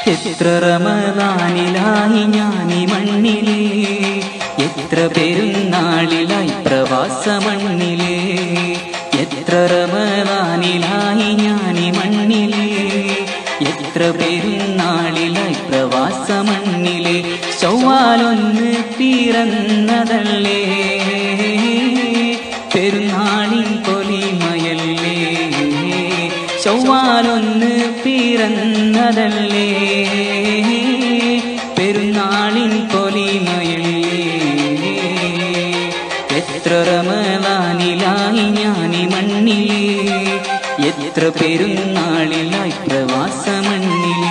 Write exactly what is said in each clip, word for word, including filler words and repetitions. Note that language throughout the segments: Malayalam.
എത്ര റമദാനിലായി ഞാനീ മണ്ണിലേ, എത്ര പെരുന്നാളിലായി പ്രവാസ മണ്ണിലേ. എത്ര റമദാനിലായി ഞാനീ മണ്ണിലേ, എത്ര പെരുന്നാളിലായി പ്രവാസ മണ്ണിലേ. ചൊവ്വാലൊന്ന് പിറന്നതല്ലേ, പെരുന്നാളിൻ പൊലിമയല്ലേ. ചൊവ്വാലൊന്ന് പിറന്നതല്ലേ, പെരുന്നാളിൻ പൊലിമയല്ലേ. എത്ര റമദാനിലായി ഞാനീ മണ്ണിലേ, എത്ര പെരുന്നാളിലായി പ്രവാസ മണ്ണിലേ.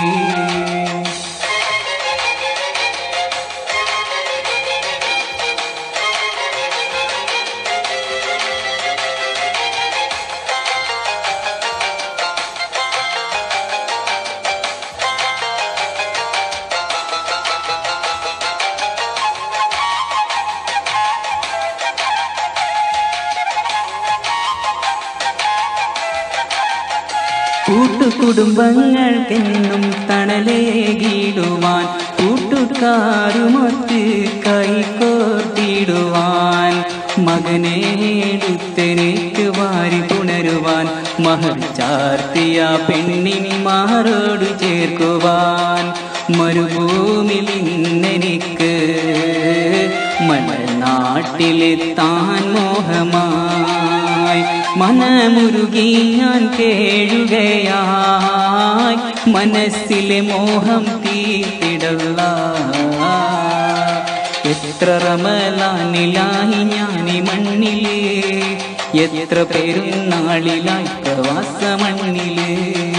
കൂട്ടുകുടുംബങ്ങൾക്കെന്നും തണലേകിടുവാൻ, കൂട്ടുകാരുമൊത്ത് കൈകോർത്തിടുവാൻ, മകനേടുത്തെനിക്ക് വാരി പുണരുവാൻ, മഹർ ചാർത്തിയ പെണ്ണിന്മാരോട് ചേർക്കുവാൻ. മരുഭൂമിൽ ഇന്നെനിക്ക് മലനാട്ടിലെത്താൻ മോഹമായി, മനമുരുകി ഞാൻ കേഴുകയായി, മനസ്സിലെ മോഹം തീർത്തിടല്ലാഹ്. എത്ര റമദാനിലായി ഞാനീ മണ്ണിലേ, എത്ര പെരുന്നാളിലായി പ്രവാസ മണ്ണിലേ.